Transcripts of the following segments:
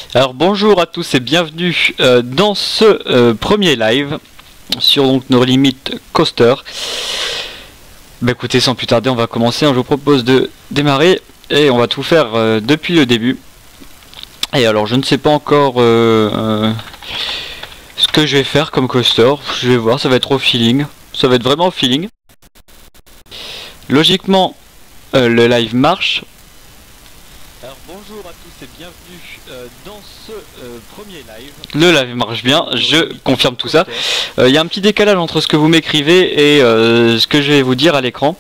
Alors bonjour à tous et bienvenue dans ce premier live sur donc nos limites coaster. Bah écoutez, sans plus tarder on va commencer, je vous propose de démarrer et on va tout faire depuis le début. Et alors je ne sais pas encore ce que je vais faire comme coaster, je vais voir, ça va être au feeling, ça va être vraiment au feeling. Logiquement le live marche. Alors bonjour à tous et bienvenue dans ce premier live. Le live marche bien, je confirme tout ça. Il y a un petit décalage entre ce que vous m'écrivez et ce que je vais vous dire à l'écran.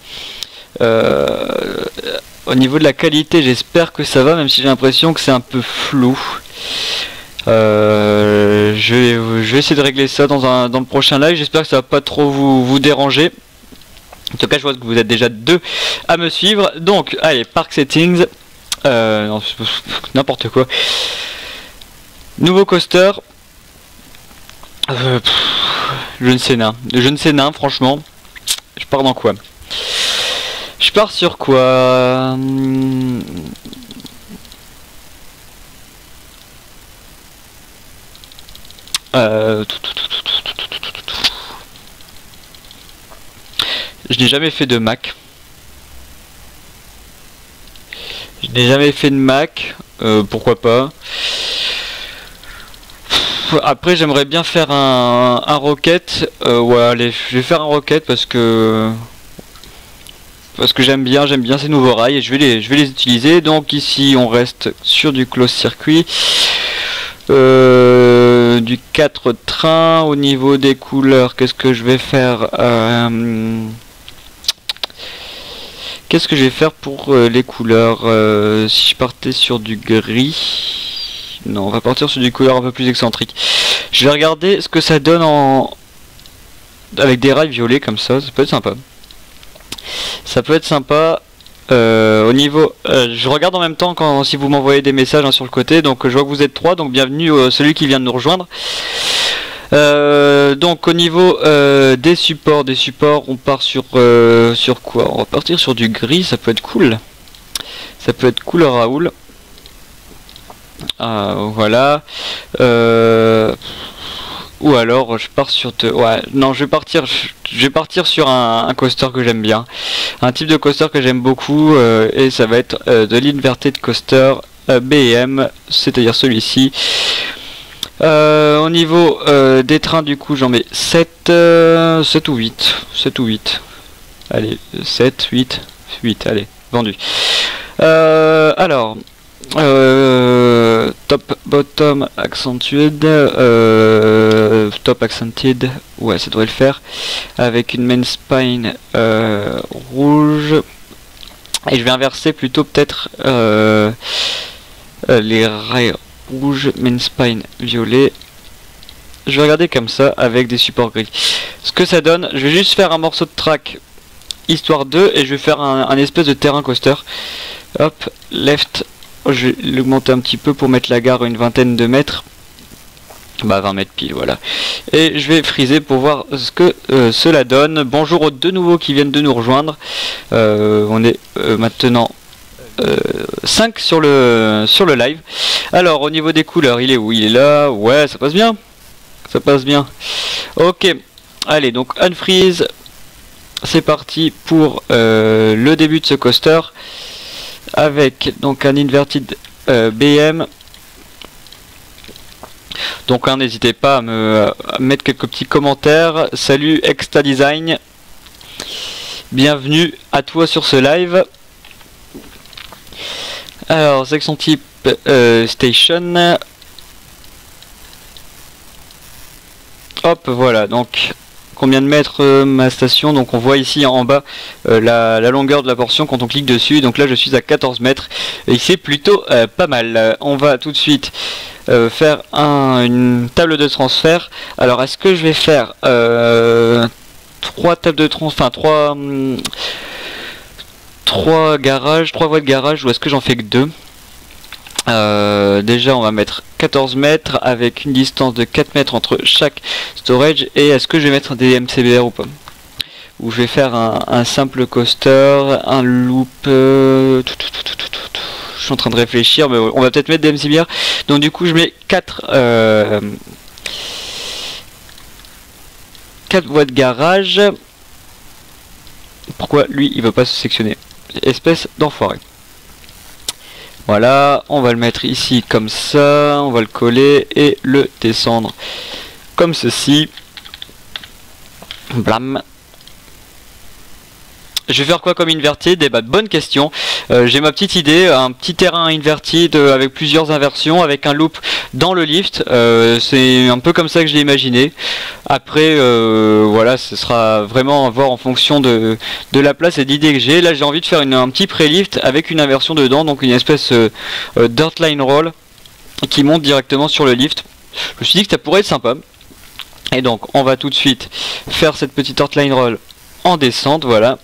Au niveau de la qualité, j'espère que ça va, même si j'ai l'impression que c'est un peu flou. Je vais essayer de régler ça dans le prochain live. J'espère que ça va pas trop vous déranger. En tout cas, je vois que vous êtes déjà deux à me suivre. Donc, allez, Park Settings. Non, n'importe quoi. Nouveau coaster. Je ne sais nain, franchement. Je pars dans quoi? Je pars sur quoi? Je n'ai jamais fait de Mac. Je n'ai jamais fait de Mac, pourquoi pas. Après j'aimerais bien faire un Rocket. Ouais, allez, je vais faire un Rocket parce que j'aime bien ces nouveaux rails et je vais les utiliser. Donc ici on reste sur du close circuit, du 4 trains. Au niveau des couleurs, qu'est-ce que je vais faire? Qu'est-ce que je vais faire pour les couleurs? Si je partais sur du gris... Non, on va partir sur du couleur un peu plus excentrique. Je vais regarder ce que ça donne avec des rails violets comme ça peut être sympa. Ça peut être sympa. Au niveau... je regarde en même temps si vous m'envoyez des messages sur le côté. Donc je vois que vous êtes 3, donc bienvenue celui qui vient de nous rejoindre. Donc au niveau des supports, on part sur quoi? On va partir sur du gris, ça peut être cool. Ça peut être cool Raoul. Voilà. Ou alors je pars sur ouais, non, je vais partir sur un coaster que j'aime bien. Un type de coaster que j'aime beaucoup et ça va être de l'inverted coaster BM, c'est-à-dire celui-ci. Au niveau des trains, du coup j'en mets 7 ou 8. Allez, 7, 8, allez, vendu. Alors top, bottom, accentued, top accented, ouais ça devrait le faire, avec une main spine rouge, et je vais inverser plutôt peut-être les rails rouge, main spine violet. Je vais regarder comme ça avec des supports gris ce que ça donne. Je vais juste faire un morceau de track histoire 2 et je vais faire un espèce de terrain coaster. Hop, left, je vais l'augmenter un petit peu pour mettre la gare à une vingtaine de mètres. Bah 20 mètres pile, voilà. Et je vais friser pour voir ce que cela donne. Bonjour aux deux nouveaux qui viennent de nous rejoindre. On est maintenant 5 sur le live. Alors au niveau des couleurs, il est où? Il est là. Ouais, ça passe bien. Ça passe bien. Ok. Allez, donc unfreeze. C'est parti pour le début de ce coaster. Avec donc un inverted BM. Donc n'hésitez pas à me mettre quelques petits commentaires. Salut Exta Design. Bienvenue à toi sur ce live. Alors, section type station. Hop, voilà. Donc, combien de mètres ma station? Donc, on voit ici en bas la longueur de la portion quand on clique dessus. Donc là, je suis à 14 mètres. Et c'est plutôt pas mal. On va tout de suite faire une table de transfert. Alors, est-ce que je vais faire 3 tables de transfert, enfin 3 garages, 3 voies de garage, ou est-ce que j'en fais que 2? Déjà on va mettre 14 mètres avec une distance de 4 mètres entre chaque storage. Et est-ce que je vais mettre des MCBR ou pas? Ou je vais faire un simple coaster, un loop, je suis en train de réfléchir, mais on va peut-être mettre des MC bières. Donc du coup je mets 4 voies de garage. Pourquoi lui il veut pas se sectionner? Espèce d'enfoiré. Voilà, on va le mettre ici comme ça, on va le coller et le descendre comme ceci. Blam. Je vais faire quoi comme inverted? Eh ben, bonne question. J'ai ma petite idée, un petit terrain inverted avec plusieurs inversions, avec un loop dans le lift. C'est un peu comme ça que je l'ai imaginé. Après, voilà, ce sera vraiment à voir en fonction de la place et d'idées que j'ai. Là, j'ai envie de faire un petit pré-lift avec une inversion dedans, donc une espèce dirt line roll qui monte directement sur le lift. Je me suis dit que ça pourrait être sympa. Et donc, on va tout de suite faire cette petite dirt line roll en descente, voilà.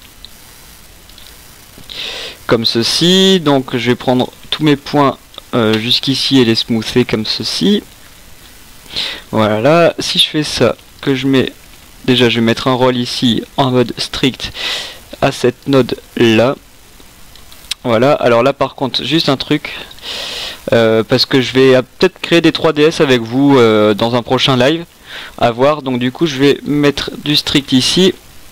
Comme ceci, donc je vais prendre tous mes points jusqu'ici et les smoother comme ceci. Voilà, si je fais ça, que je mets, déjà je vais mettre un roll ici en mode strict à cette node là. Voilà, alors là par contre, juste un truc, parce que je vais peut-être créer des 3DS avec vous dans un prochain live, à voir, donc du coup je vais mettre du strict ici.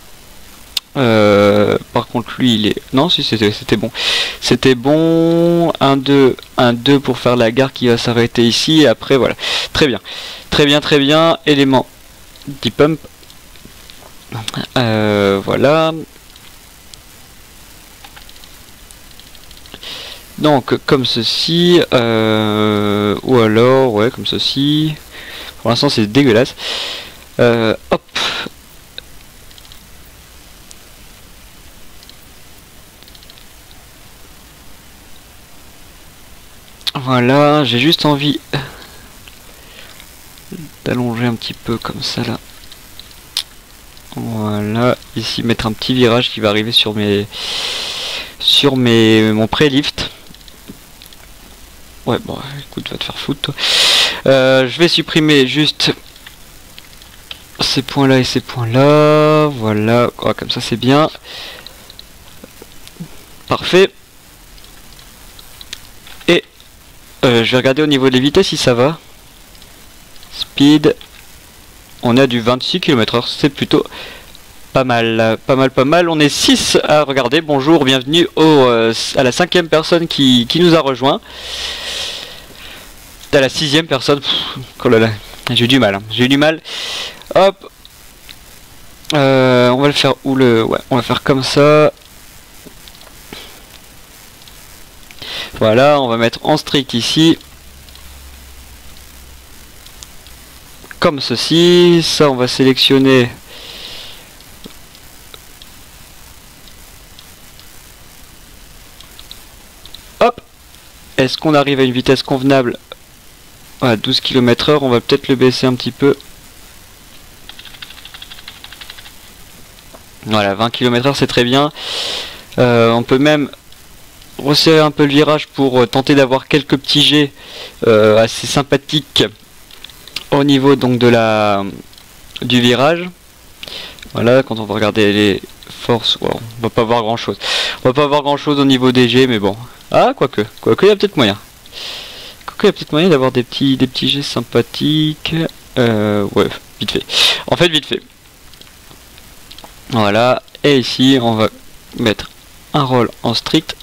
Par contre lui il est... Non si c'était bon. C'était bon. 1, 2, 1, 2 pour faire la gare qui va s'arrêter ici. Et après voilà. Très bien. Très bien, très bien. Élément deep pump. Voilà. Donc comme ceci. Ou alors ouais comme ceci. Pour l'instant c'est dégueulasse. Hop. Voilà, j'ai juste envie d'allonger un petit peu comme ça là. Voilà, ici mettre un petit virage qui va arriver sur mon pré-lift. Ouais, bon, écoute, va te faire foutre toi. Je vais supprimer juste ces points là et ces points là. Voilà, oh, comme ça c'est bien. Parfait. Je vais regarder au niveau des vitesses si ça va. Speed. On a du 26 km/h, c'est plutôt pas mal. Pas mal. On est 6 à regarder. Bonjour, bienvenue à la 5e personne qui nous a rejoint. À la 6e personne. Oh là là, j'ai eu du mal. J'ai eu du mal. Hop. On va le faire où le... Ouais, on va faire comme ça. Voilà, on va mettre en strict ici. Comme ceci. Ça, on va sélectionner. Hop. Est-ce qu'on arrive à une vitesse convenable? À 12 km/h, on va peut-être le baisser un petit peu. Voilà, 20 km/h, c'est très bien. On peut même resserrer un peu le virage pour tenter d'avoir quelques petits jets assez sympathiques au niveau donc du virage. Voilà, quand on va regarder les forces, wow, on va pas voir grand chose. On va pas voir grand chose au niveau des jets, mais bon. Ah, quoique il y a peut-être moyen. Il y a peut-être moyen d'avoir des petits jets sympathiques. Ouais, vite fait. En fait, vite fait. Voilà, et ici on va mettre un roll en strict.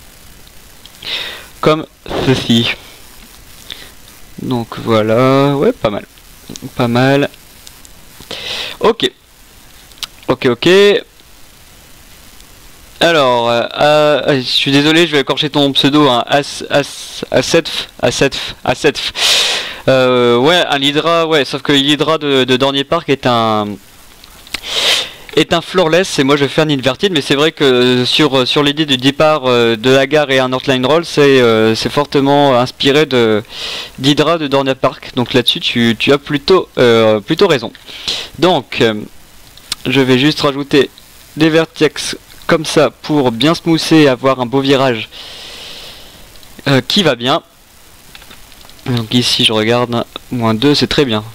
Comme ceci. Donc voilà, ouais, pas mal. Ok. Alors, je suis désolé, je vais écorcher ton pseudo, hein. Asetf. Ouais, un Hydra, ouais, sauf que l'Hydra de Dornier Park est un floorless, et moi je vais faire un inverted, mais c'est vrai que sur l'idée du départ de la gare et un Northline Roll, c'est fortement inspiré d'Hydra de Dornier Park, donc là-dessus tu as plutôt raison. Donc je vais juste rajouter des vertex comme ça pour bien smoother et avoir un beau virage qui va bien. Donc ici je regarde, -2, c'est très bien,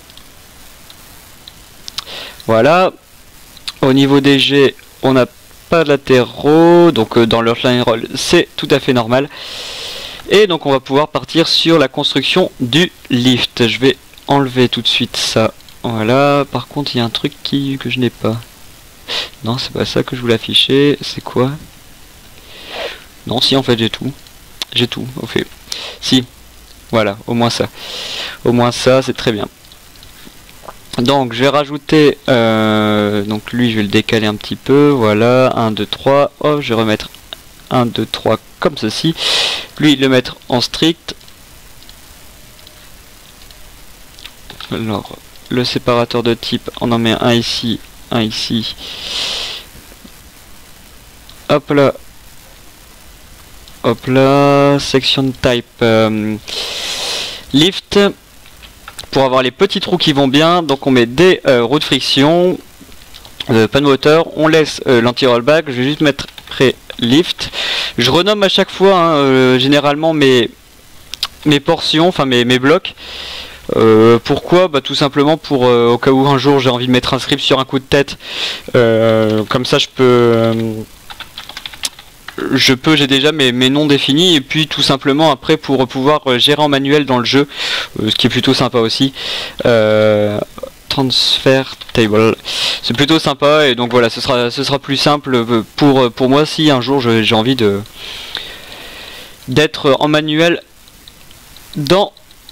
Voilà. Au niveau des jets, on n'a pas latéraux, donc dans leur line roll c'est tout à fait normal. Et donc on va pouvoir partir sur la construction du lift. Je vais enlever tout de suite ça. Voilà, par contre il y a un truc que je n'ai pas. Non, c'est pas ça que je voulais afficher. C'est quoi? Non, si en fait j'ai tout. J'ai tout, au fait. Si, voilà, au moins ça. Au moins ça, c'est très bien. Donc je vais rajouter, donc lui je vais le décaler un petit peu, voilà, 1, 2, 3, oh je vais remettre 1, 2, 3 comme ceci, lui le mettre en strict. Alors le séparateur de type, on en met un ici, hop là, section type, lift. Pour avoir les petits trous qui vont bien, donc on met des roues de friction, pas de moteur, on laisse l'anti-rollback, je vais juste mettre pré-lift. Je renomme à chaque fois hein, généralement mes portions, enfin mes blocs. Pourquoi? Bah tout simplement pour au cas où un jour j'ai envie de mettre un script sur un coup de tête, comme ça j'ai déjà mes noms définis, et puis tout simplement après pour pouvoir gérer en manuel dans le jeu, ce qui est plutôt sympa aussi. Transfer table, c'est plutôt sympa, et donc voilà, ce sera plus simple pour moi si un jour j'ai envie d'être en manuel dans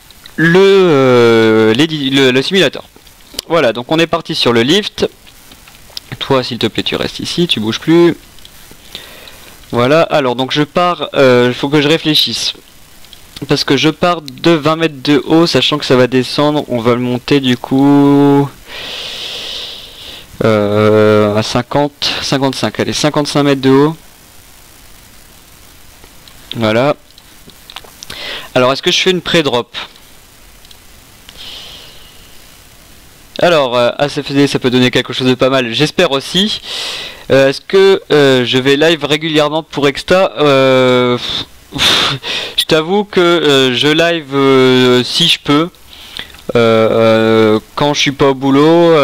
le simulateur. Voilà, donc on est parti sur le lift. Toi s'il te plaît tu restes ici, tu bouges plus. Voilà, alors donc je pars, il faut que je réfléchisse. Parce que je pars de 20 mètres de haut, sachant que ça va descendre, on va le monter du coup à 55, allez, 55 mètres de haut. Voilà. Alors est-ce que je fais une pré-drop? Alors, ACFD, ça peut donner quelque chose de pas mal, j'espère aussi. Est-ce que je vais live régulièrement pour Exta? Je t'avoue que je live si je peux. Quand je suis pas au boulot,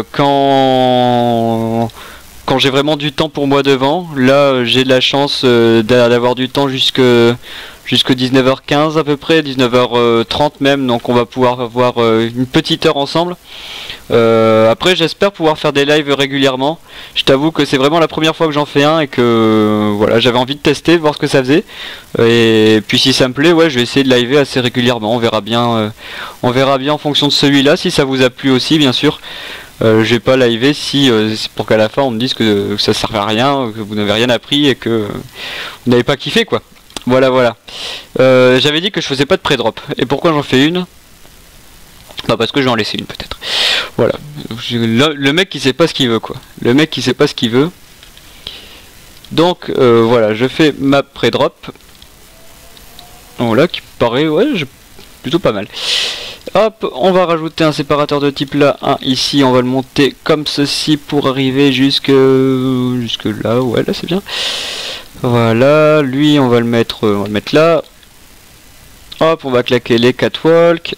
quand j'ai vraiment du temps pour moi devant. Là, j'ai de la chance d'avoir du temps jusque 19h15 à peu près, 19h30 même, donc on va pouvoir avoir une petite heure ensemble. Après j'espère pouvoir faire des lives régulièrement. Je t'avoue que c'est vraiment la première fois que j'en fais un, et que voilà, j'avais envie de tester, de voir ce que ça faisait, et puis si ça me plaît, ouais, je vais essayer de liver assez régulièrement. On verra bien en fonction de celui-là, si ça vous a plu aussi bien sûr. Je vais pas liver si c'est pour qu'à la fin on me dise que ça sert à rien, que vous n'avez rien appris et que vous n'avez pas kiffé quoi. Voilà. J'avais dit que je faisais pas de pré-drop. Et pourquoi j'en fais une? Bah parce que je vais en laisser une peut-être. Voilà. Le mec qui sait pas ce qu'il veut quoi. Le mec qui sait pas ce qu'il veut. Donc voilà, je fais ma pré-drop. Voilà, qui paraît ouais, plutôt pas mal. Hop, on va rajouter un séparateur de type là, un ici, on va le monter comme ceci pour arriver jusque là, ouais là c'est bien. Voilà, lui on va le mettre là. Hop, on va claquer les catwalks.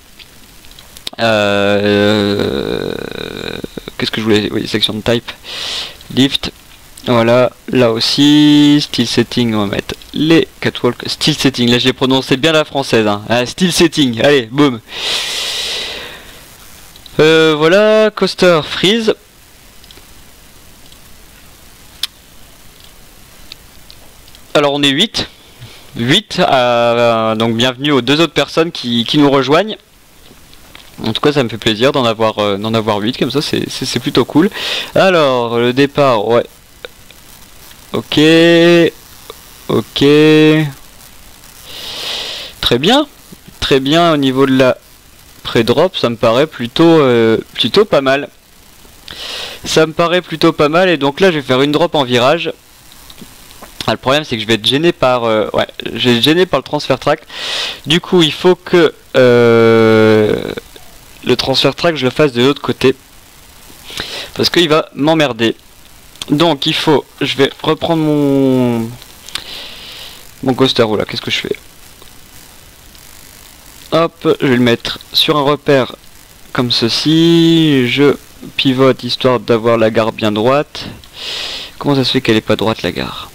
Qu'est-ce que je voulais? Oui, section de type. Lift. Voilà, là aussi, style setting, on va mettre les catwalks. Style setting, là j'ai prononcé bien la française. Hein. Ah, style setting, allez, boum. Voilà, coaster freeze. Alors on est 8. Donc bienvenue aux deux autres personnes qui nous rejoignent. En tout cas ça me fait plaisir d'en avoir 8 comme ça, c'est plutôt cool. Alors le départ, ouais. Ok. Très bien au niveau de la pré-drop, ça me paraît plutôt pas mal. Ça me paraît plutôt pas mal, et donc là je vais faire une drop en virage. Ah, le problème c'est que je vais être gêné par le transfert track. Du coup il faut que le transfert track je le fasse de l'autre côté, parce qu'il va m'emmerder. Donc il faut, je vais reprendre mon coaster. Voilà, qu'est-ce que je fais? Hop, je vais le mettre sur un repère comme ceci. Je pivote histoire d'avoir la garde bien droite. Comment ça se fait qu'elle est pas droite la gare?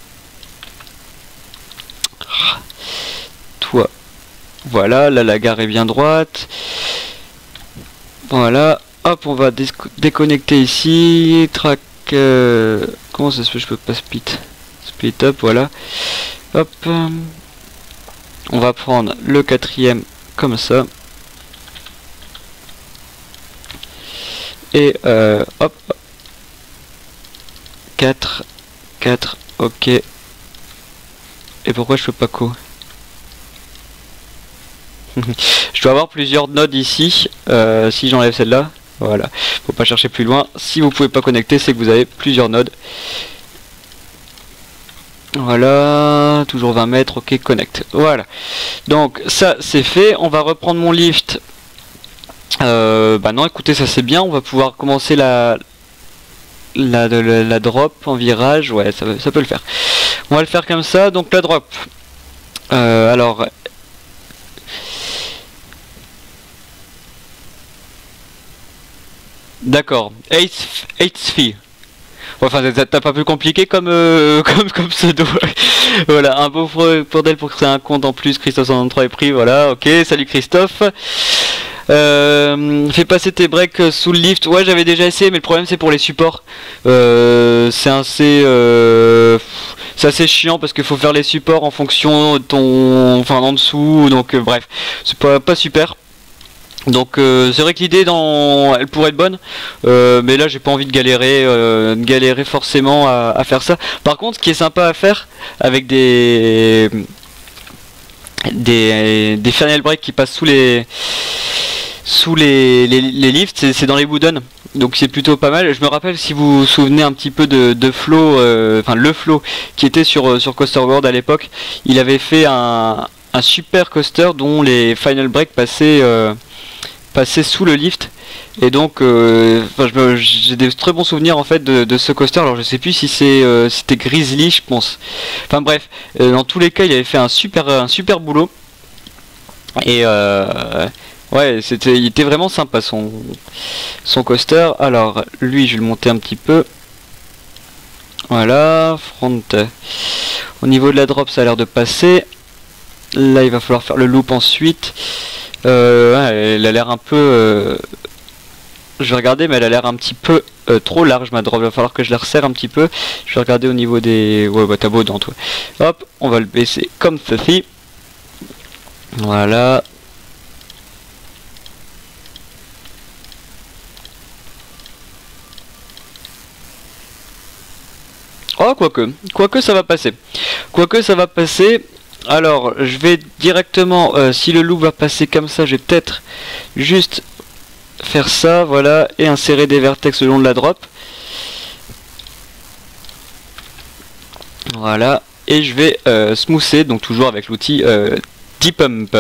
Toi. Voilà, là la gare est bien droite. Voilà. Hop, on va déconnecter ici. Track. Comment ça se fait? Je peux pas split. Split up, voilà. Hop. On va prendre le quatrième comme ça. Et hop. 4. Ok. Et pourquoi je peux pas co? Je dois avoir plusieurs nodes ici. Si j'enlève celle-là. Voilà. Faut pas chercher plus loin. Si vous pouvez pas connecter, c'est que vous avez plusieurs nodes. Voilà, toujours 20 mètres, ok, connect. Voilà. Donc ça c'est fait. On va reprendre mon lift. Bah non, écoutez, ça c'est bien. On va pouvoir commencer la drop en virage. Ouais, ça peut le faire. On va le faire comme ça. Donc la drop. Alors. D'accord. 8 filles. Enfin, t'as pas plus compliqué comme comme pseudo. Voilà, un beau bordel pour créer un compte en plus. Christophe 193 est pris. Voilà, ok. Salut Christophe. Fais passer tes breaks sous le lift. Ouais, j'avais déjà essayé, mais le problème c'est pour les supports. C'est assez chiant parce qu'il faut faire les supports en fonction de ton, enfin en dessous. Donc bref, c'est pas super. Donc c'est vrai que l'idée elle pourrait être bonne, mais là j'ai pas envie de galérer forcément à faire ça. Par contre, ce qui est sympa à faire avec des funnel breaks qui passent sous les lifts, c'est dans les wooden, donc c'est plutôt pas mal. Je me rappelle, si vous vous souvenez un petit peu de Flo, enfin le Flo qui était sur Coaster World à l'époque, il avait fait un super coaster dont les final breaks passaient sous le lift, et donc j'ai des très bons souvenirs en fait de ce coaster. Alors je sais plus si c'était Grizzly, je pense. Enfin bref, dans tous les cas il avait fait un super boulot, et ouais, il était vraiment sympa son coaster. Alors lui je vais le monter un petit peu. Voilà, front. Au niveau de la drop ça a l'air de passer. Là il va falloir faire le loop ensuite. Ouais, elle a l'air un peu... Je vais regarder, mais elle a l'air un petit peu trop large ma drop. Il va falloir que je la resserre un petit peu. Je vais regarder au niveau des... Ouais, bah t'as beau dans toi. Hop, on va le baisser comme ceci. Voilà. Oh, quoique ça va passer. Alors, je vais directement, si le loop va passer comme ça, je vais peut-être juste faire ça, voilà, et insérer des vertex le long de la drop. Voilà, et je vais smoother, donc toujours avec l'outil Deep Pump.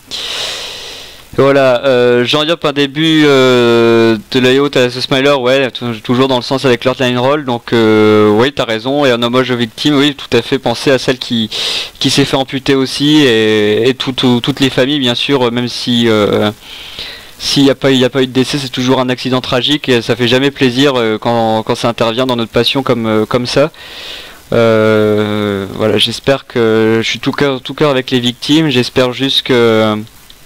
Voilà, j'en un début de layout à ce smiler, ouais, toujours dans le sens avec l'Earthline Roll, donc oui, t'as raison, et un hommage aux victimes, oui, tout à fait, penser à celle qui s'est fait amputer aussi, et toutes les familles, bien sûr, même si s'il n'y a pas eu de décès, c'est toujours un accident tragique, et ça fait jamais plaisir quand ça intervient dans notre passion comme ça. Voilà, j'espère que je suis tout cœur avec les victimes, j'espère juste que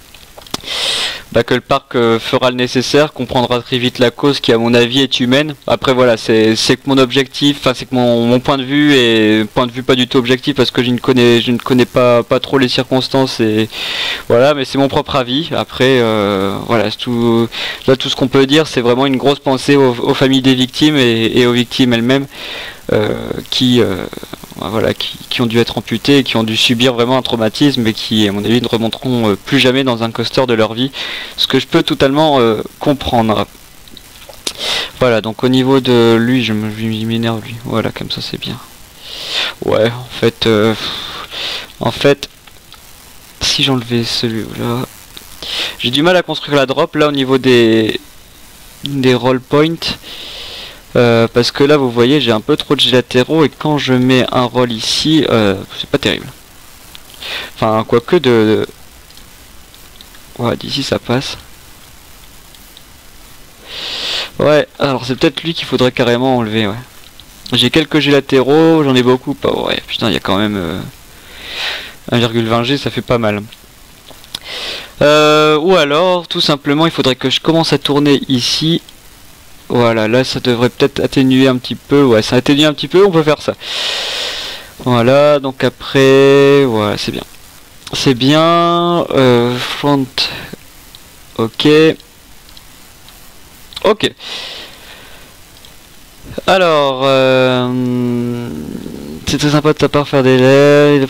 le parc fera le nécessaire, comprendra très vite la cause qui à mon avis est humaine. Après voilà, c'est que mon objectif, enfin c'est que mon point de vue, et point de vue pas du tout objectif parce que je ne connais pas trop les circonstances, et voilà, mais c'est mon propre avis. Après voilà, tout ce qu'on peut dire, c'est vraiment une grosse pensée aux familles des victimes et aux victimes elles-mêmes qui ont dû être amputés et qui ont dû subir vraiment un traumatisme, et qui à mon avis ne remonteront plus jamais dans un coaster de leur vie, ce que je peux totalement comprendre. Voilà, donc au niveau de lui, je m'énerve lui, voilà, comme ça c'est bien. Ouais, en fait si j'enlevais celui-là, j'ai du mal à construire la drop là au niveau des roll points. Parce que là vous voyez j'ai un peu trop de G latéraux, et quand je mets un roll ici c'est pas terrible. Enfin quoique ouais, d'ici ça passe. Ouais, alors c'est peut-être lui qu'il faudrait carrément enlever, ouais. J'ai quelques G latéraux, j'en ai beaucoup. Pas ouais, putain, il y a quand même 1,20 G, ça fait pas mal. Ou alors, tout simplement, il faudrait que je commence à tourner ici. Voilà, là, ça devrait peut-être atténuer un petit peu. Ouais, ça atténue un petit peu, on peut faire ça. Voilà, donc après, voilà, c'est bien. C'est bien. Front. Ok. Ok. Alors, c'est très sympa de ta part faire des laits.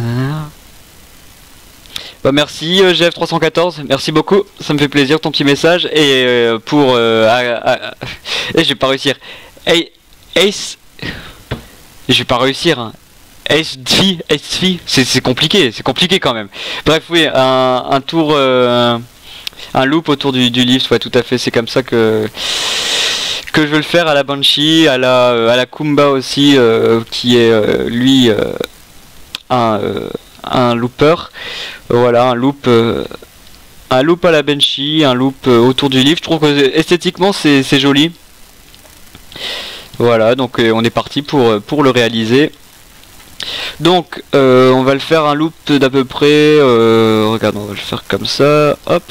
Bah merci GF314, merci beaucoup, ça me fait plaisir ton petit message et et je vais pas réussir. Hey, Ace, je vais pas réussir. Hein. Ace c'est compliqué quand même. Bref oui, un tour, un loop autour du lift, ouais tout à fait, c'est comme ça que je veux le faire à la Banshee, à la Kumba aussi, qui est lui un looper. Voilà, un loop à la Banshee, un loop autour du lift. Je trouve que esthétiquement c'est joli. Voilà, donc on est parti pour le réaliser. Donc on va le faire un loop d'à peu près, regarde, on va le faire comme ça, hop.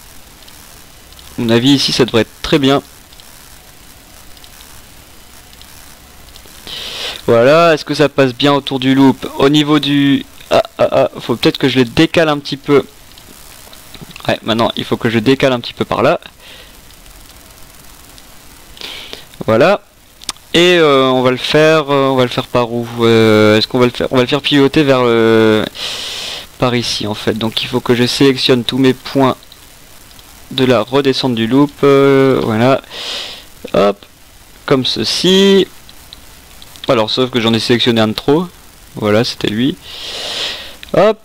À mon avis ici ça devrait être très bien. Voilà, est-ce que ça passe bien autour du loop? Au niveau du... faut peut-être que je le décale un petit peu. Ouais, maintenant il faut que je décale un petit peu par là. Voilà. Et on va le faire par où? Est-ce qu'on va le faire? On va le faire pivoter vers par ici en fait. Donc il faut que je sélectionne tous mes points de la redescente du loop. Voilà. Hop. Comme ceci. Alors sauf que j'en ai sélectionné un de trop. Voilà, c'était lui. Hop.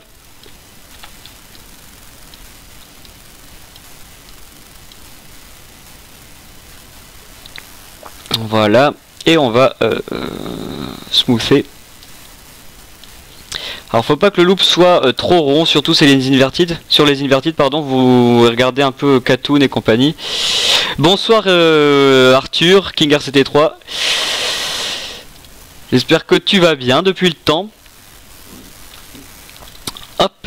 Voilà. Et on va smoother. Alors faut pas que le loop soit trop rond, surtout sur les inverted. Sur les inverted, pardon, vous regardez un peu Katoon et compagnie. Bonsoir Arthur, King RCT3. J'espère que tu vas bien depuis le temps. Hop.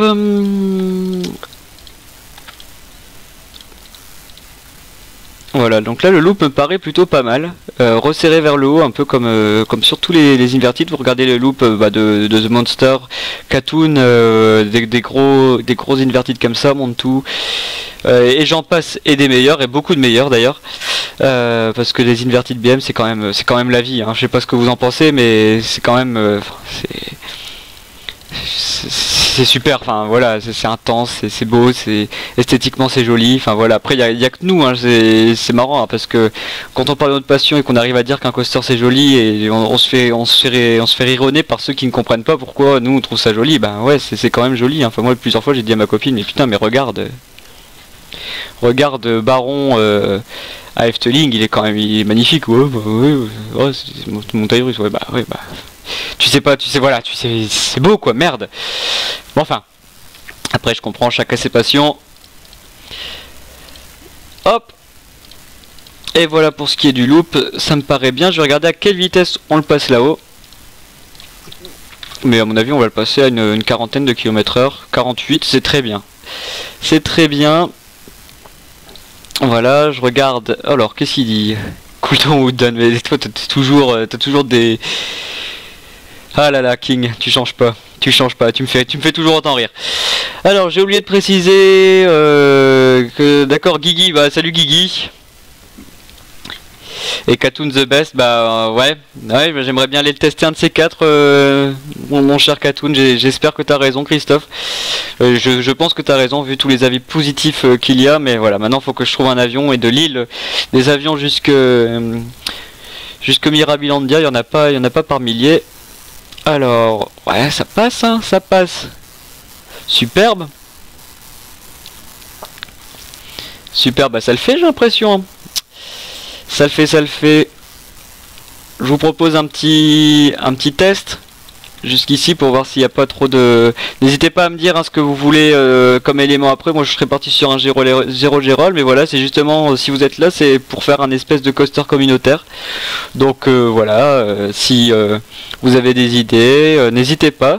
Voilà, donc là le loop me paraît plutôt pas mal. Resserré vers le haut, un peu comme sur tous les inverted. Vous regardez le loop de The Monster, Katoon, des gros inverted comme ça, monte tout. Et j'en passe, et des meilleurs, et beaucoup de meilleurs d'ailleurs. Parce que les inverted BM c'est quand même la vie. Hein. Je sais pas ce que vous en pensez, mais c'est quand même c'est super, enfin voilà, c'est intense, c'est beau, c'est esthétiquement c'est joli, enfin voilà. Après il y a que nous, hein, c'est marrant hein, parce que quand on parle de notre passion et qu'on arrive à dire qu'un coaster c'est joli et on se fait rironner par ceux qui ne comprennent pas pourquoi nous on trouve ça joli, ben ouais c'est quand même joli. Hein. Enfin moi plusieurs fois j'ai dit à ma copine mais putain mais regarde Baron à Efteling, il est magnifique, ouais, ouais, c'est montagne russe, ouais, bah. Tu sais, voilà, c'est beau quoi, merde. Bon, enfin, après je comprends, chacun ses passions. Hop. Et voilà pour ce qui est du loop, ça me paraît bien. Je vais regarder à quelle vitesse on le passe là-haut. Mais à mon avis, on va le passer à une quarantaine de km/h. 48, c'est très bien. C'est très bien. Voilà, je regarde. Alors, qu'est-ce qu'il dit? Cooldown Wooden, mais toi, t'as toujours des... Ah là là, King, tu changes pas, tu me fais toujours autant rire. Alors, j'ai oublié de préciser que, d'accord, Guigui, bah salut Guigui. Et Katoon the best, bah ouais, bah, j'aimerais bien aller le tester un de ces quatre, mon cher Katoon, j'espère que t'as raison Christophe. Je pense que t'as raison vu tous les avis positifs qu'il y a, mais voilà, maintenant faut que je trouve un avion et de Lille, des avions jusque Mirabilandia, il y en a pas par milliers. Alors, ouais, ça passe, hein, ça passe. Superbe. Superbe, bah ça le fait, j'ai l'impression. Ça le fait. Je vous propose un petit test. jusqu'ici pour voir s'il n'y a pas trop de... N'hésitez pas à me dire ce que vous voulez comme élément après. Moi je serais parti sur un zéro G-roll, mais voilà, c'est justement, si vous êtes là, c'est pour faire un espèce de coaster communautaire. Donc voilà, si vous avez des idées, n'hésitez pas.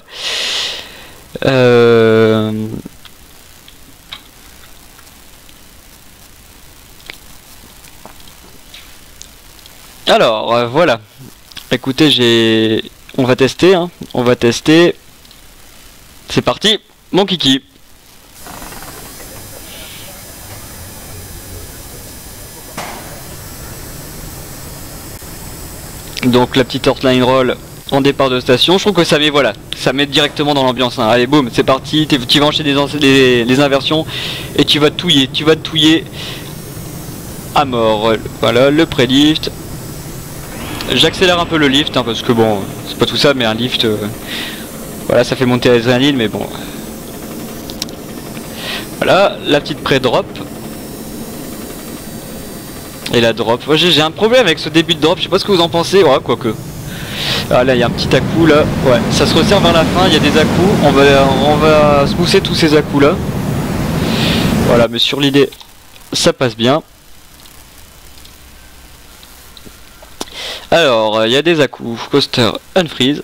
Alors voilà. Écoutez, on va tester, hein. On va tester. C'est parti, mon kiki. Donc la petite Heartline Roll en départ de station. Je trouve que ça met, voilà, ça met directement dans l'ambiance, hein. Allez, boum, c'est parti. Tu vas enchaîner les inversions et tu vas touiller à mort. Voilà, le pré-lift. J'accélère un peu le lift, hein, parce que bon, c'est pas tout ça, mais un lift, voilà, ça fait monter l'adrénaline, mais bon. Voilà, la petite pré-drop. Et la drop. Moi, j'ai un problème avec ce début de drop, je sais pas ce que vous en pensez, ouais, quoique. Ah là, il y a un petit à-coup là, ouais, ça se resserre vers la fin, il y a des à-coups, on va smousser tous ces à-coups là. Voilà, mais sur l'idée, ça passe bien. Alors, il y a des à-coups, coaster unfreeze.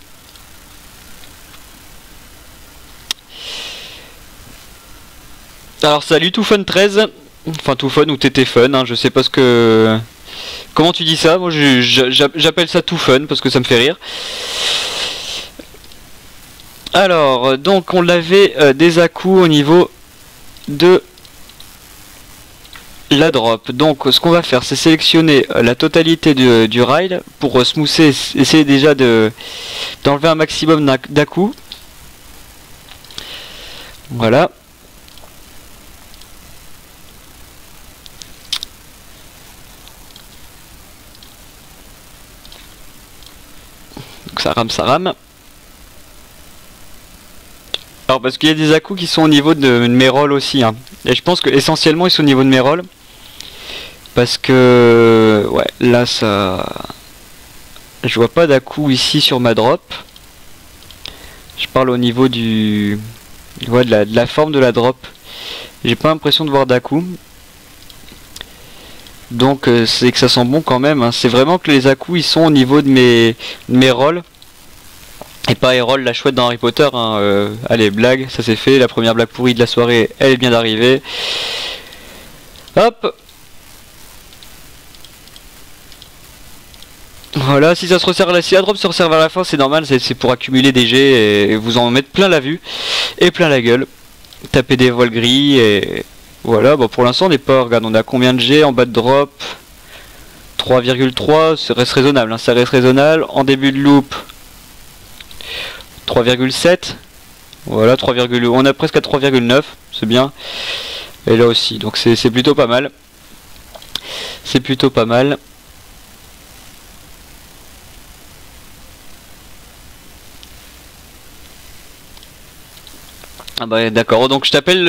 Alors salut tout fun 13, enfin tout fun ou TT fun, hein, je sais pas ce que... Comment tu dis ça? Moi j'appelle ça tout fun parce que ça me fait rire. Alors, donc on avait des à-coups au niveau de la drop. Donc ce qu'on va faire, c'est sélectionner la totalité du ride pour smoother, essayer déjà d'enlever un maximum d'à-coups. Voilà. Donc ça rame. Alors parce qu'il y a des à-coups qui sont au niveau de mes rolls aussi, hein. Et je pense que essentiellement ils sont au niveau de mes rolls. Parce que ouais, là ça, je vois pas d'à-coups ici sur ma drop. Je parle au niveau du, ouais, de la forme de la drop. J'ai pas l'impression de voir d'à-coups. Donc c'est que ça sent bon quand même, hein. C'est vraiment que les à-coups ils sont au niveau de mes rolls. Et pas Erol la chouette dans Harry Potter, hein. Allez, blague, ça c'est fait. La première blague pourrie de la soirée, elle vient d'arriver. Hop. Voilà, si ça se resserre, si la drop se resserre vers la fin, c'est normal, c'est pour accumuler des jets et vous en mettre plein la vue et plein la gueule. Taper des voiles gris et voilà. Bon, pour l'instant on n'est pas, regarde, on a combien de jets en bas de drop? 3,3, ça reste raisonnable, hein, ça reste raisonnable. En début de loop, 3,7. Voilà, 3, on a presque à 3,9, c'est bien. Et là aussi, donc c'est plutôt pas mal. C'est plutôt pas mal. Ah bah d'accord, donc je t'appelle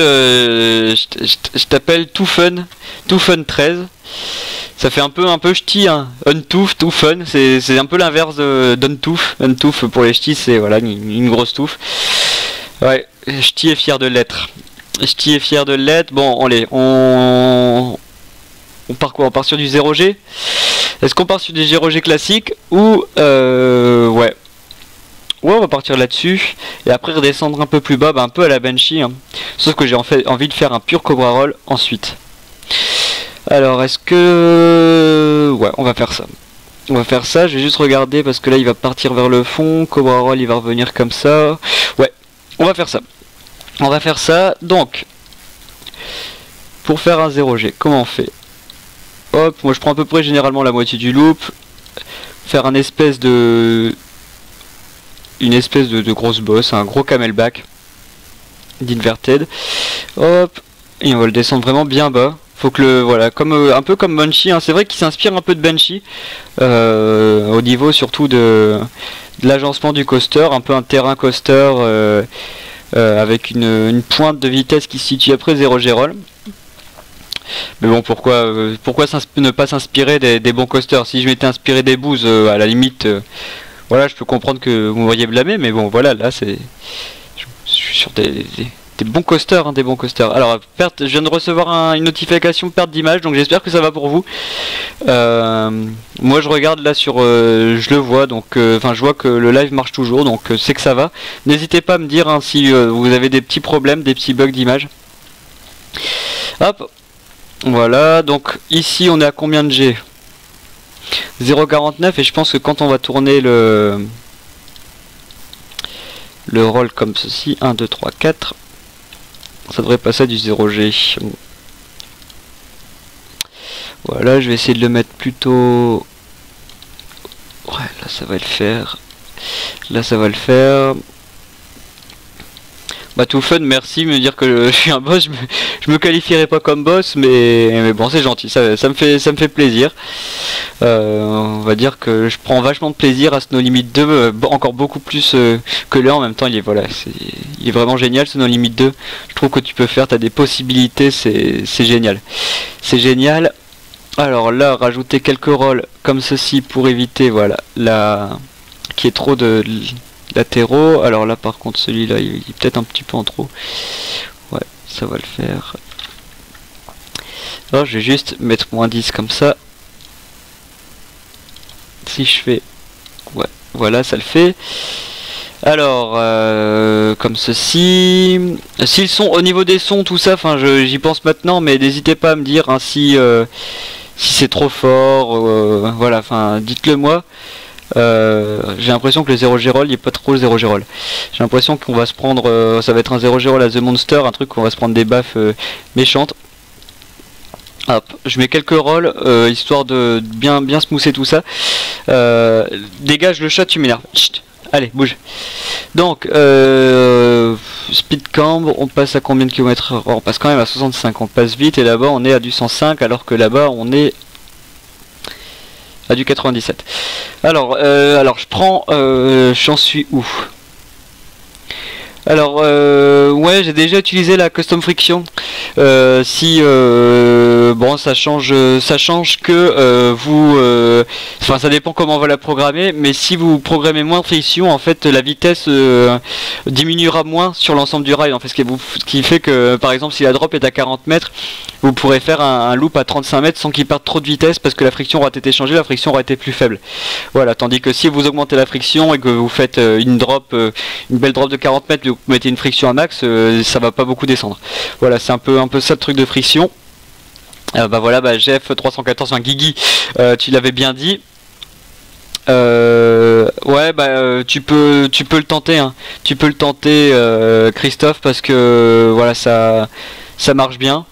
tout fun 13. Ça fait un peu ch'ti, hein. Untooth, tout fun, c'est un peu l'inverse d'untooth. Untooth pour les ch'tis, c'est voilà une grosse touffe. Ouais, ch'ti est fier de l'être. Ch'ti est fier de l'être. Bon, allez, on part quoi? On part sur du 0G. Est-ce qu'on part sur des 0G classiques ou ouais. Ouais, on va partir là-dessus et après redescendre un peu plus bas, bah, un peu à la Banshee, hein. Sauf que j'ai envie de faire un pur Cobra Roll ensuite. Alors, est-ce que... Ouais, on va faire ça. On va faire ça, je vais juste regarder parce que là il va partir vers le fond. Cobra Roll il va revenir comme ça. Ouais, on va faire ça. On va faire ça, donc... Pour faire un 0G, comment on fait? Hop, moi je prends à peu près généralement la moitié du loop. Faire une espèce de grosse bosse, un gros camelback d'inverted. Hop, et on va le descendre vraiment bien bas. Faut que voilà, comme un peu comme Banshee, hein. C'est vrai qu'il s'inspire un peu de Banshee au niveau surtout de l'agencement du coaster, un peu un terrain coaster avec une pointe de vitesse qui se situe après 0G roll. Mais bon, pourquoi ne pas s'inspirer des bons coasters? Si je m'étais inspiré des boosts, à la limite, Voilà, je peux comprendre que vous m'auriez blâmé, mais bon, voilà, là, c'est... Je suis sur des bons coasters, hein, des bons coasters. Alors, perte, je viens de recevoir une notification perte d'image, donc j'espère que ça va pour vous. Moi, je regarde là sur... je le vois, donc... Enfin, je vois que le live marche toujours, donc c'est que ça va. N'hésitez pas à me dire hein, si vous avez des petits problèmes, des petits bugs d'image. Hop. Voilà, donc ici, on est à combien de G? 0,49, et je pense que quand on va tourner le roll comme ceci, 1, 2, 3, 4, ça devrait passer à du 0G. Voilà, je vais essayer de le mettre plutôt... Ouais, là ça va le faire. Là ça va le faire. Bah tout fun, merci, me dire que je suis un boss, je me qualifierai pas comme boss, mais bon c'est gentil, ça me fait plaisir. On va dire que je prends vachement de plaisir à ce No Limit 2, encore beaucoup plus que là en même temps, il est vraiment génial ce No Limit 2. Je trouve que tu peux faire, tu as des possibilités, c'est génial. C'est génial. Alors là, rajouter quelques rolls comme ceci pour éviter, voilà, qu'il y ait trop de latéraux. Alors là par contre celui-là il est peut-être un petit peu en trop. Ouais, ça va le faire. Alors je vais juste mettre -10 comme ça. Si je fais... Ouais, voilà, ça le fait. Alors, comme ceci. S'ils sont au niveau des sons, tout ça, enfin j'y pense maintenant, mais n'hésitez pas à me dire hein, si c'est trop fort. Voilà, enfin dites-le moi. J'ai l'impression que le 0G roll il est pas trop le 0G roll. J'ai l'impression qu'on va se prendre ça va être un 0G roll à The Monster, un truc qu'on va se prendre des baffes méchantes. Hop, je mets quelques rolls histoire de bien smoother tout ça. Dégage le chat, tu m'énerves. Allez, bouge. Donc speed cambre, on passe à combien de kilomètres heure? On passe quand même à 65, on passe vite, et là-bas on est à du 105 alors que là-bas on est à du 97. Alors je prends... j'en suis où? Alors ouais, j'ai déjà utilisé la custom friction. Si bon, ça change que vous enfin ça dépend comment on va la programmer, mais si vous programmez moins de friction, en fait la vitesse diminuera moins sur l'ensemble du rail, en fait, ce qui fait que par exemple si la drop est à 40 mètres, vous pourrez faire un loop à 35 mètres sans qu'il perde trop de vitesse, parce que la friction aura été changée, la friction aura été plus faible. Voilà, tandis que si vous augmentez la friction et que vous faites une belle drop de 40 mètres, vous mettez une friction à max, ça va pas beaucoup descendre. Voilà, c'est un peu ça le truc de friction. Bah voilà, bah GF314, un Guigui, tu l'avais bien dit. Ouais, bah tu peux le tenter, hein. Tu peux le tenter, Christophe, parce que voilà, ça marche bien.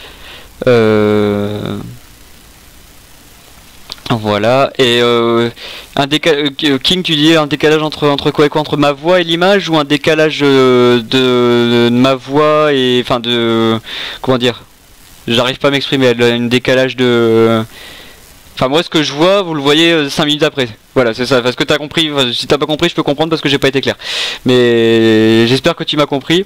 Voilà, et un décalage, King, tu dis un décalage entre quoi et quoi, entre ma voix et l'image, ou un décalage de ma voix et enfin de comment dire, j'arrive pas à m'exprimer, un décalage de, enfin moi ce que je vois vous le voyez 5 minutes après. Voilà, c'est ça, parce que t'as compris. Enfin, si t'as pas compris je peux comprendre parce que j'ai pas été clair, mais j'espère que tu m'as compris.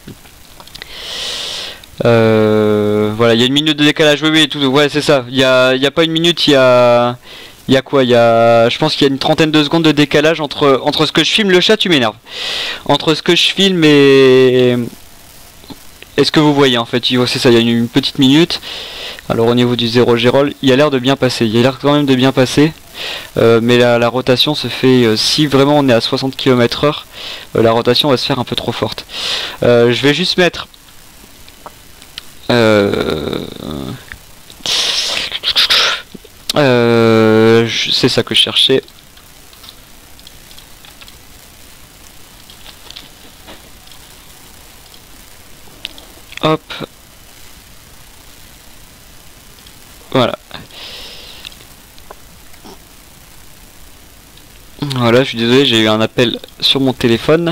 Voilà, il y a une minute de décalage, oui, tout, ouais, c'est ça. Il y a pas une minute, il y a quoi, je pense qu'il y a une trentaine de secondes de décalage entre ce que je filme. Le chat, tu m'énerves. Entre ce que je filme et ce que vous voyez, en fait. C'est ça, il y a une petite minute. Alors au niveau du 0G roll, il a l'air de bien passer. Il a l'air quand même de bien passer. Mais la rotation se fait, si vraiment on est à 60 km/h, la rotation va se faire un peu trop forte. Je vais juste mettre... c'est ça que je cherchais. Hop. Voilà. Voilà, je suis désolé, j'ai eu un appel sur mon téléphone.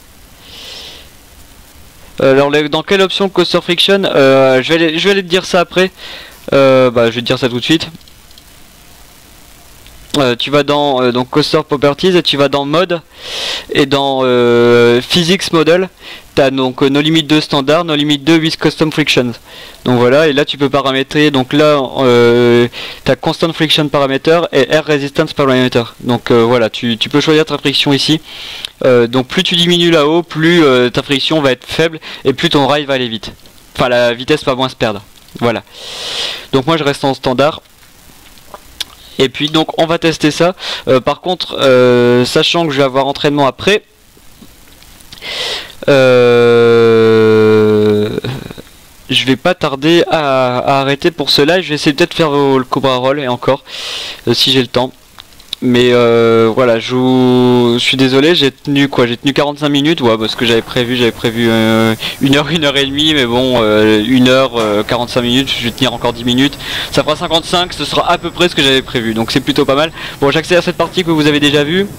Alors dans quelle option Coaster Friction, je vais aller te dire ça après. Bah je vais te dire ça tout de suite. tu vas dans donc Coaster Properties et tu vas dans Mode et dans Physics Model. Tu as donc No Limit 2 standard, No Limit 2 with Custom Frictions. Donc voilà, et là tu peux paramétrer, donc là tu as Constant Friction Parameter et Air Resistance Parameter. Donc voilà, tu peux choisir ta friction ici. Donc plus tu diminues là-haut, plus ta friction va être faible et plus ton rail va aller vite. Enfin la vitesse va moins se perdre. Voilà. Donc moi je reste en standard. Et puis donc on va tester ça. Par contre, sachant que je vais avoir entraînement après, je vais pas tarder à arrêter pour cela. Je vais essayer peut-être de faire le Cobra Roll et encore, si j'ai le temps. Mais voilà, je suis désolé, j'ai tenu 45 minutes, ouais, parce que j'avais prévu 1 heure, 1 heure et demie, mais bon, 1 heure, 45 minutes, je vais tenir encore 10 minutes, ça fera 55, ce sera à peu près ce que j'avais prévu, donc c'est plutôt pas mal. Bon, j'accélère cette partie que vous avez déjà vue.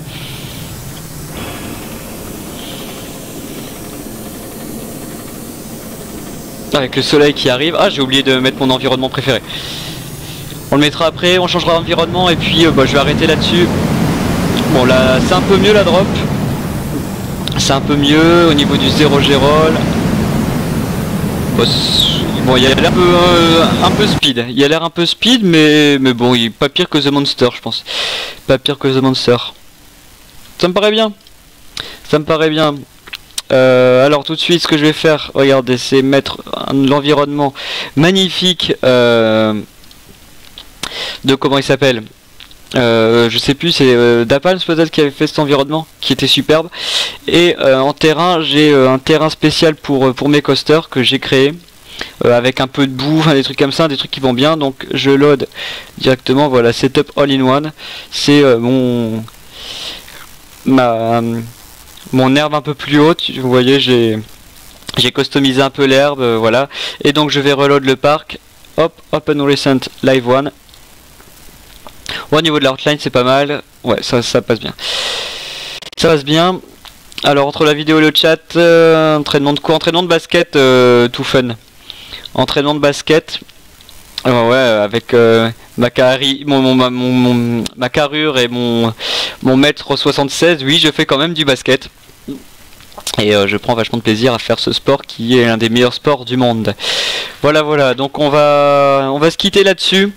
Avec le soleil qui arrive, ah j'ai oublié de mettre mon environnement préféré. On le mettra après, on changera d'environnement et puis je vais arrêter là-dessus. Bon là c'est un peu mieux la drop. C'est un peu mieux au niveau du 0 G-roll. Bon il a l'air un peu speed. Il a l'air un peu speed mais bon il est pas pire que The Monster je pense. Pas pire que The Monster. Ça me paraît bien. Ça me paraît bien. Alors tout de suite ce que je vais faire, regardez, c'est mettre l'environnement magnifique de comment il s'appelle, je sais plus, c'est Dapalms peut-être qui avait fait cet environnement qui était superbe. Et en terrain j'ai un terrain spécial pour mes coasters que j'ai créé avec un peu de boue, des trucs comme ça, des trucs qui vont bien. Donc je load directement, voilà, setup all in one. C'est mon herbe un peu plus haute, vous voyez, j'ai customisé un peu l'herbe, voilà. Et donc je vais reload le parc. Hop, Open Recent Live One. Au niveau de l'outline c'est pas mal, ouais ça passe bien. Ça passe bien. Alors entre la vidéo et le chat, entraînement de quoi? Entraînement de basket, tout fun. Entraînement de basket. Ouais, avec ma carrure et mon mètre 76, oui je fais quand même du basket. Et je prends vachement de plaisir à faire ce sport qui est l'un des meilleurs sports du monde. Voilà, donc on va se quitter là-dessus.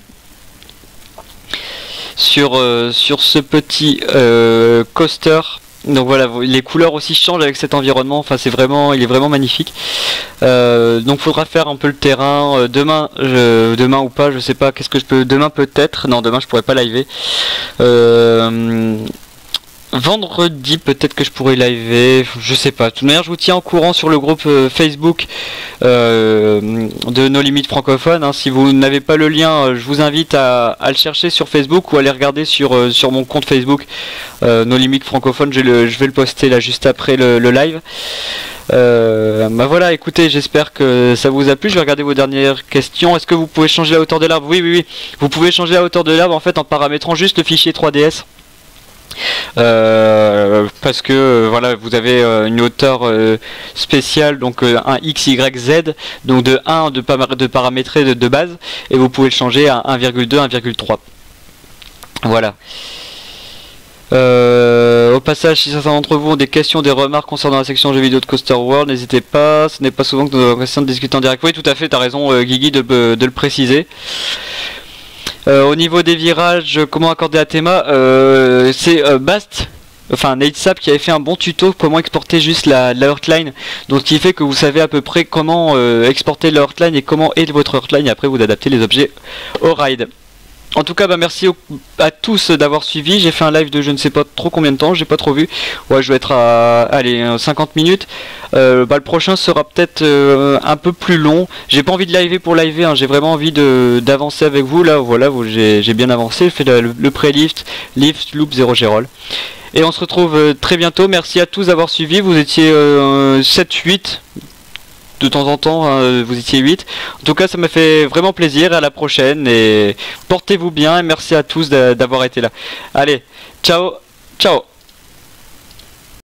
Sur ce petit coaster. Donc voilà, les couleurs aussi changent avec cet environnement, enfin c'est vraiment, il est vraiment magnifique. Donc faudra faire un peu le terrain demain, demain ou pas, je sais pas, qu'est-ce que je peux, demain peut-être, non demain je pourrais pas liver. Vendredi peut-être que je pourrais liver, je sais pas. De toute manière je vous tiens au courant sur le groupe Facebook de No Limit francophone, hein. Si vous n'avez pas le lien, je vous invite à le chercher sur Facebook ou à aller regarder sur mon compte Facebook No Limit francophone. Je vais le poster là juste après le live. Bah voilà, écoutez, j'espère que ça vous a plu. Je vais regarder vos dernières questions. Est-ce que vous pouvez changer la hauteur de l'arbre? Oui, vous pouvez changer la hauteur de l'arbre en fait en paramétrant juste le fichier 3ds. Parce que voilà, vous avez une hauteur spéciale, donc un x, y, z, donc de 1 de paramétrer de base, et vous pouvez le changer à 1,2, 1,3. Voilà. Au passage, si certains d'entre vous ont des questions, des remarques concernant la section jeux vidéo de Coaster World, n'hésitez pas, ce n'est pas souvent que nous avons l'occasion de discuter en direct. Oui, tout à fait, tu as raison Guigui de le préciser. Au niveau des virages, comment accorder à Thema, c'est Bast, enfin Nate Sap qui avait fait un bon tuto comment exporter juste la Heartline, donc ce qui fait que vous savez à peu près comment exporter la Heartline et comment est votre Heartline, et après vous adaptez les objets au ride. En tout cas, bah merci à tous d'avoir suivi. J'ai fait un live de je ne sais pas trop combien de temps, j'ai pas trop vu. Ouais, je vais être à 50 minutes. Le prochain sera peut-être un peu plus long. J'ai pas envie de liver pour liver, hein. J'ai vraiment envie d'avancer avec vous. Là, voilà, j'ai bien avancé. J'ai fait le pré-lift, lift, loop, 0 G-roll. Et on se retrouve très bientôt. Merci à tous d'avoir suivi. Vous étiez 7-8. De temps en temps, hein, vous étiez 8. En tout cas, ça m'a fait vraiment plaisir. À la prochaine et portez-vous bien. Et merci à tous d'avoir été là. Allez, ciao, ciao.